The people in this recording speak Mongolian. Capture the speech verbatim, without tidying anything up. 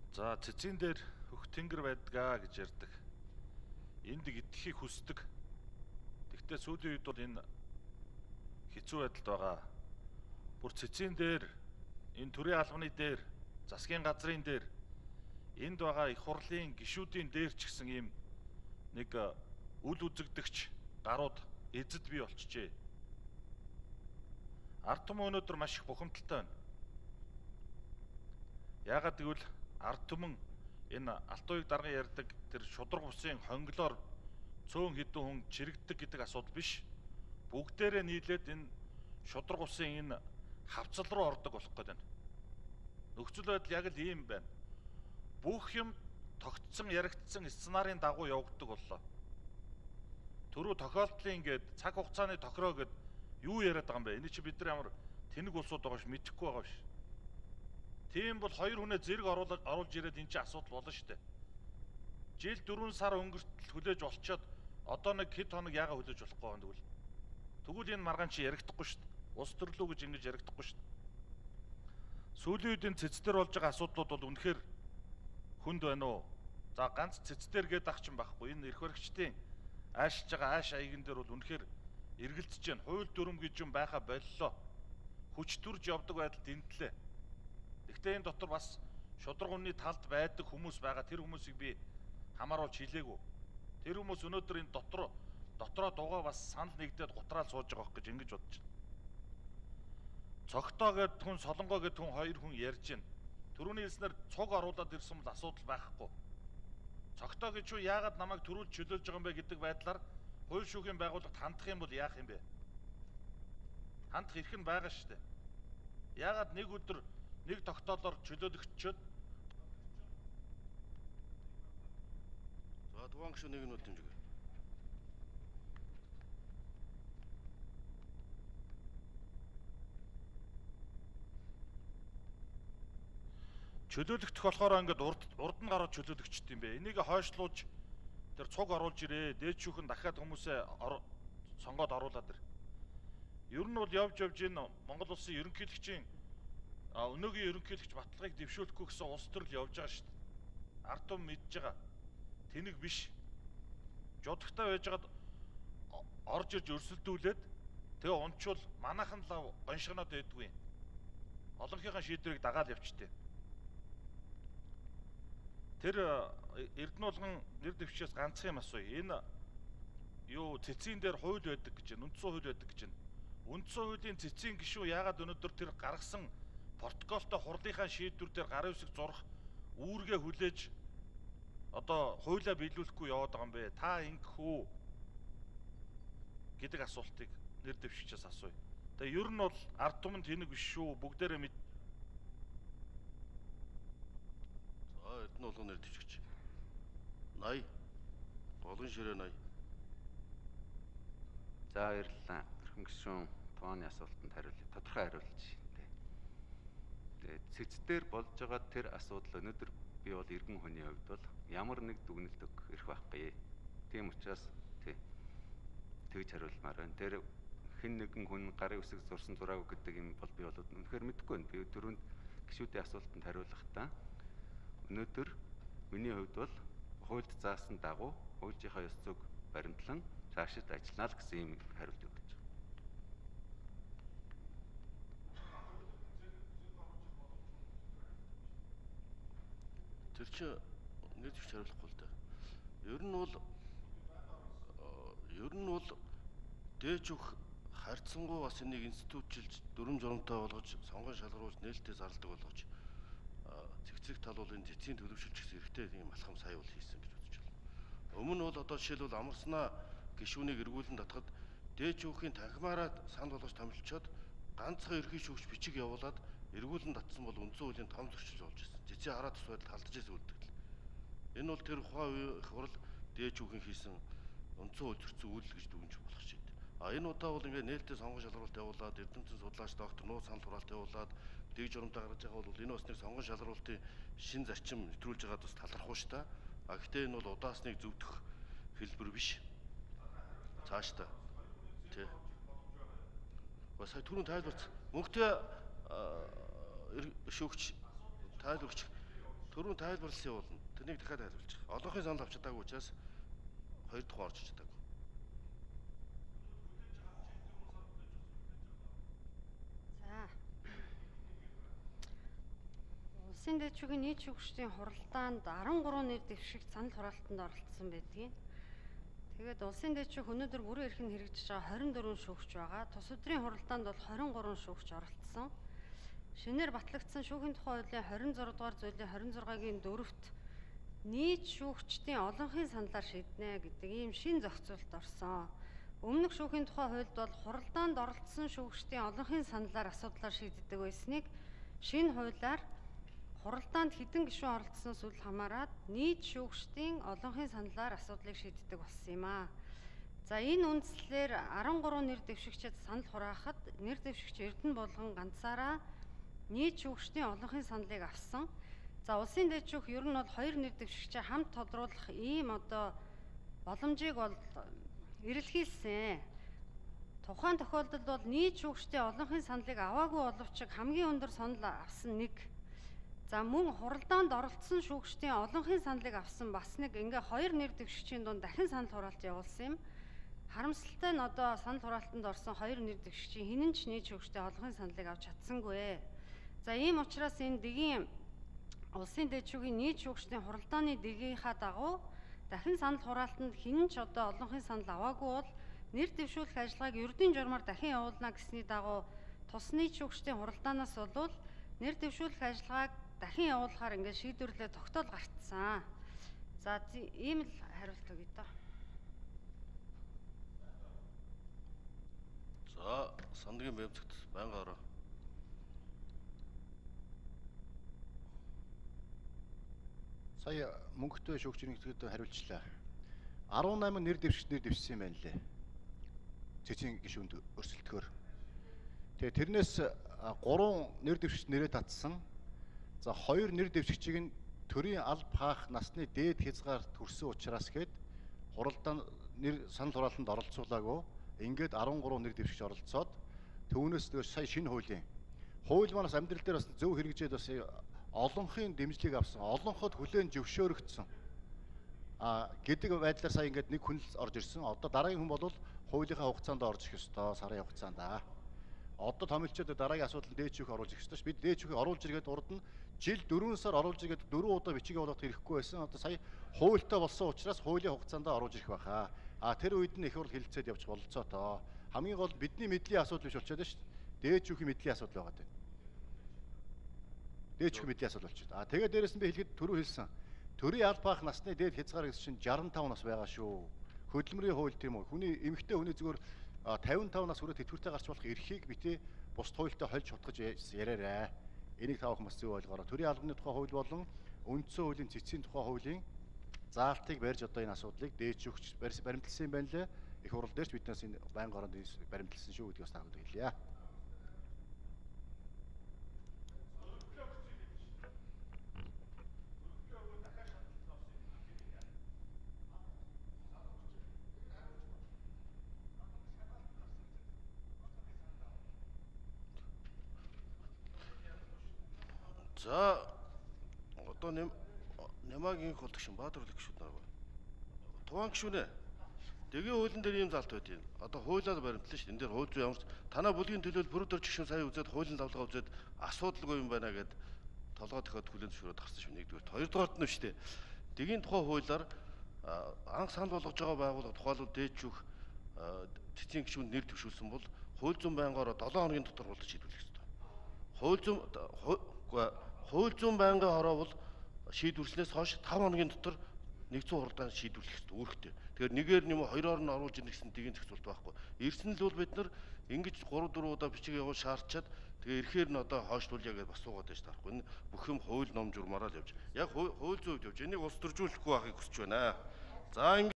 За цэцгийн дээр хөх тэнгэр байдгаа гэж ярьдаг. Энд идэхийг хүсдэг. Тэгвэл сүүлийн үед бол энэ хэцүү байдалд байгаа. Бүр цэцгийн дээр, энэ төрийн албаны дээр, засгийн газрын дээр, энд байгаа их хурлын гишүүдийн дээр ч гэсэн ийм нэг үл үзэгдэгч гарууд эзэд бий болчихжээ. Ард түмэн өнөөдөр маш их бухимдалтай байна. Яагаад гэвэл ард түмэн энэ Алтан уяг дарга ярьдаг тэр шудраг усын хонглоор цөөн хідэн хүн чирэгддэг гэдэг асуудал биш. Бүгдээрээ нийлээд энэ шудраг усын энэ хавцал руу ордог болох гэдэг байна. Нөхцөл байдал яг л ийм байна. Бүх юм тогтсон, яригдсан сценарын дагуу явагддаг боллоо. Түрүү тохиолдлын ингээд цаг хугацааны тохироо гэд юу яриад байгаа юм бэ? Энэ чи бид нар ямар тэнэг улсууд байгаа ш мэдэхгүй байгаа ш. Тийм бол хоёр хүнээ зэрэг оруулж оруулж ирээд энэ чинь асуудал болно шүү дээ. Жил дөрвөн сар өнгөртөл хүлээж олцоод одоо нэг хэд хоног яага хүлээж болохгүй байна тэгвэл. Тэгвэл энэ маргаан чи ярихдаггүй шүү дээ. Ус төрлөө гэж ингэж ярихдаггүй шүү дээ. Сүүлийн үед энэ цэцдэр болж байгаа асуудлууд бол үнэхээр хүнд байна уу? За ганц цэцдэр гээд ах чинь байхгүй. Энэ эрх баригчдын аашилж байгаа ааш аяган дээр бол үнэхээр эргэлзэж байна. Хууль дүрм гэж юм байха боллоо. Хүч төрж явдаг байдал тэндлээ. Гэхдээ энэ дотор бас шудраг үнний талд байдаг хүмүүс байгаа. Тэр хүмүүсийг би хамааруулж хэлээгүй. Тэр хүмүүс өнөөдөр энэ дотор дотроо дугаа бас санал нэгдээд гутраал сууж байгаа гэж ингэж бодож байна. Цогтоо гэд хүн солонгоо гэд хүн хоёр хүн ярьж байна. Төрөний хэлснээр цуг оруулаад ирсэн бол асуудал байхгүй. Цогтоо гэж юу яагаад намайг төрүүлж чөлөөлж байгаа юм бэ гэдэг байдлаар хууль шүүхийн байгууллагт хандах юм бол яах юм бэ? Хандах эрх нь байгаа шүү дээ. Яагаад нэг өдөр нэг тогтоолоор чөлөөлөгччөөд за дугаан гişүү нэг нь үл дэмжиг. Чөлөөлөгдөх болохоор ингээд урд урд нь гараад чөлөөлөгчд юм бэ. Энийг хойшлууж тэр цуг оруулж ирээ. Дээд шүүхэн дахиад хүмүүсээ сонгоод оруулаад ир. Ер нь бол явж явж энэ Монгол улсын ерөнхийлөгчийн өнөөгийн ерөнхийлөгч баталгааг дэвшүүлэхгүй гэсэн улс төрөл явж байгаа шүү дээ. Ард түмэн мэдж байгаа. Тэнэг биш. Жодогтой байжгаад орж ирж өрсөлдүүлээд тэгээ унчвал манайхан л гоншгоноод байдгүй. Олонхийнхаа шийдвэрийг дагаад явчихдээ. Тэр Эрдэнэ нэр дэвшээс ганцхан юм асууя. Энэ юу цэцгийн дээр хууль байдаг гэж байна. Үндсэн хууль байдаг гэж байна. Үндсэн хуулийн цэцгийн гишүүн яагаад өнөөдөр тэр гаргасан протоколтой хурлынхаа шийдвэр дээр гарын үсэг зурх үүргээ хүлээж одоо хуулиа биелүүлэхгүй яваад байгаа юм бэ? Та ингэх үү гэдэг асуултыг нэр дэвшигчээс асууя. Тэгээ ер нь бол ард түмэн тэнэг биш шүү. Бүгдээрээ мэд. За Эрдэнэ улгын нэр дэвшигч. Наяа. Голын ширээ наяа. За баярлалаа. Эрхэм гишүүн тооны асуултанд хариулъя. Тодорхой хариулж тий. Тэгээд цэцдэр болж байгаа тэр асуудал өнөөдөр би бол иргэн хүний хувьд бол ямар нэг дүгнэлт өгөх эрх байхгүй. Тийм учраас тий. Тэгж хариулмаар байна. Тэр хэн нэгэн хүн гарын үсэг зурсан зураагүй гэдэг юм бол би бол үнэхээр мэдэхгүй байна. Би түрүүнд гишүүдийн асуултанд хариулахдаа өнөөдөр миний хувьд бол хуульд заасан дагуу хуулийн ёс зүйг баримтлан цаашид ажиллана л гэсэн юм хариулт өгч байна. Тэр чинь нэг ч хариулахгүй л да. Ер нь бол ер нь бол дээж өг харьцангуй бас энийг институтчилж дүрм журамтай болгож сонгон шалгаруулж нээлттэй зарладаг болгож цэгцэг тал бол энэ цэцгийн төлөвшөлт гэсэн хэрэгтэй юм алхам сая бол хийсэн гэж үзэж байна. Өмнө нь бол одоо жишээлбэл амарснаа гишүүнийг эргүүлэн татахад дээж өгийн танхимаараа санал болгож томилчоод ганцхан ерхий шүүгч бичиг явуулаад эргүүлэн татсан бол үндсэн хуулийн том зөрчил болж ирсэн. Цэцгийн хараа тус байдал халдаж ирсэн үлдэгдэл. Энэ бол тэр ухаан үеийн их хурал дээж өгийн хийсэн үндсэн хууль зөрчсөн үйлдэл гэж дүгнж болох шийд. А энэ удаа бол ингээд нээлттэй сонгон шалгаруулалт явуулаад эрдэмтэн судлаач доктор нууц санал хураалт явуулаад дэг журамтай гаргаж байгаа бол энэ бас нэг сонгон шалгаруулалтын шин зарчим нэвтрүүлж байгаад бас талархуу ш та. А гэхдээ энэ бол удаасныг зөвдөх хэлбэр биш. Цааш та. Тэ. Бас сая түрүүн тайлбарч мөнгөтэй шүүгч тайлбарч Төрөв тайлбарлсан явуулна. Тэнийг дахиад тайлбарлаж. Олонхын санал авч чадаагүй учраас хоёр дахь орж чадаагүй. За. Улсын дэвшгийн нийт шүүгчдийн хуралдаанд арван гурван нэр дэвшигч санал хураалтанд оролцсон байдгийг. Тэгээд улсын дэвшиг өнөөдөр бүрэн эрхэнд хэрэгжиж байгаа хорин дөрвөн шүүгч байгаа. Тус өдрийн хуралдаанд бол хорин гурван шүүгч оролцсон. Шинээр батлагдсан шүүхийн тухай хуулийн хорин зураг дугаар зүйлийн хорин зургагийн дөрөвт нийт шүүгчдийн олонхын саналаар шийднэ гэдэг ийм шин зохицуулалт орсон. Өмнөх шүүхийн тухай хуульд бол хуралдаанд оролцсон шүүгчдийн олонхын саналаар асуудлаар шийддэг байсныг шинэ хуулиар хуралдаанд хэдэн гишүүн оролцсон зүйл хамааран нийт шүүгчдийн олонхын саналаар асуудлыг шийддэг болсон юм аа. За энэ үндслээр арван гурван нэр дэвшигчид санал хураахад нэр дэвшигч Эрдэнэ болгон ганцаараа нийт шүүгчдийн олонхын саналыг авсан. За улсын дэвших ер нь бол хоёр нэр дэвшигчээ хамт тодруулах ийм одоо боломжийг бол эрэлхийлсэн. Тухайн тохиолдолд бол нийт шүүгчдийн олонхын саналыг аваагүй боловч хамгийн өндөр санал авсан нэг. За мөн хуралдаанд оролцсон шүүгчдийн олонхын саналыг авсан бас нэг ингээ хоёр нэр дэвшигчийн дунд дахин санал хураалт явуулсан юм. Харамсалтай нь одоо санал хураалтанд орсон хоёр нэр дэвшигчийн хинэн ч нийт шүүгчдийн олонхын саналыг авч чадсангүй. За ийм учраас энэ дэгийн улсын дэвшгийн нийт шүүгчдийн хуралдааны дэгийнхаа дагуу дахин санал хураалтанд хинэн ч одоо олонхын санал аваагүй бол нэр дэвшүүлэх ажиллагааг ердийн журмаар дахин явуулна гэсний дагуу тус нийт шүүгчдийн хуралдаанаас болвол нэр дэвшүүлэх ажиллагааг дахин явуулахаар ингээд шийдвэрлэлээ тогтоол гартсан. За ийм л хариулт өгье доо. За сандрын бэмцэгт байнга ороо. Сая мөнгөтэй шүүгчийн нэгтгэд хариулчлаа. арван найман нэр дэвшигч нэр дэвшсэн юм байна лээ. Цэцгийн гишүүнд өрсөлдөхөөр. Тэгээ тэрнээс гурван нэр дэвшигч нэрээ татсан. За хоёр нэр дэвшигчийг нь төрийн алба хаах насны дээд хязгаар төрсөн учраас гээд хуралдаан нэр санал хураалтанд оролцуулаагүй. Ингээд арван гурван нэр дэвшигч оролцоод түүнээс сая шинэ хуулийн хууль манаас амьдрал дээр бас зөв хэрэгжээд бас олонхын дэмжлэг авсан, олонход хүлээн зөвшөөрөгдсөн а гэдэг байдлаар сая ингээд нэг хүн л орж ирсэн. Одоо дараагийн хүн бол хуулийнхаа хугацаанд орж ирэх ёстой, сарын хугацаанд аа. Одоо томилчод дараагийн асуудал дээд шүүх оруулж ирэх ёстой ш. Бид дээд шүүхийг оруулж иргээд урд нь жил дөрвөн сар оруулж иргээд дөрвөн удаа бичиг болгох хэрэггүй байсан. Одоо сая хуультай болсон учраас хуулийн хугацаанд оруулж ирэх байхаа. А тэр үед нь их хурл хэлэлцээд явж бололцоотоо. Хамгийн гол бидний мэдлийн асуудал биш болчиход ш. Дээд шүүхийн мэдлийн асуудал байгаа дээ. Дээд шүүхийн мэдлийн асуудал болчиход. А тэгээд дээрэс нь би хэлэхэд түрүү хэлсэн. Төрийн алба хаах насны дээд хязгаар гэсэн чинь шестдесят и пять нас байгаа шүү. Хөдөлмөрийн хууль тийм үү? Хүний эмэгтэй хүний зүгээр пятьдесят и пять нас хүрээд тэтгэвртэй гарч болох эрхийг битээ бус хуультай хольж утгаж яриарай. Энийг та бүхэн бас зөв ойлгоорой. Төрийн албаны тухай хууль болон үндсэн хуулийн цэцгийн тухай хуулийн заалтыг барьж одоо энэ асуудлыг дээд шүүгч баримтлсан юм байна лээ. Их хурал дээр ч биднээс энэ байнга оронд баримтлсан шүү гэдгийг бас та бүхэнд хэлье. За одоо нэм Нямагийн хол гишүүн Баатар хол гишүүд нар. Туван гишүүнэ. Дэгийн хуулийн дээр ийм залт байдیں۔ Одоо хуулиар баримтлсан шүү. Энд дээр хууль зүйн ямарч танаа бүлгийн төлөөлөл бүрдөрч гишүүн сая үзээд хуулийн давлага үзээд асуудалгүй юм байна гэд толгой төхөд хүлэн зөвшөөрөд гарсан шүү. Нэгдүгээр. Хоёрдугаарт нь шүү дээ. Дэгийн тухай хуулиар анх санал болгож байгаа байгууллага тухайлбал дээд шүүх цэцгийн гишүүнд нэр төвшүүлсэн бол хууль зүйн байнгаараа долоон хоногийн дотор хууль шийдвэрлэх ёстой. Хууль зүйн хууль зүйн байнгын хороо бол шийдвэрлснээс хойш таван хоногийн дотор нэгдсэн хуралдаан шийдвэрлэх ёстой үүрэгтэй. Тэгэхээр нэгээр нэм хоёроор нь оруулж ирнэ гэсэн тгийн зохицуулт байхгүй. Ирсэн л бол бид нар ингэж гурав дөрвөн удаа бичиг явуул шаардчаад тэгээ ирэхээр нь одоо хойшлуулъя гэж бас суугаад байж таахгүй. Энэ бүх юм хууль ном журмаараа л явж. Яг хууль зүйн хувьд явж. Энийг улс төржүүлэхгүй байхыг хүсэж байна. За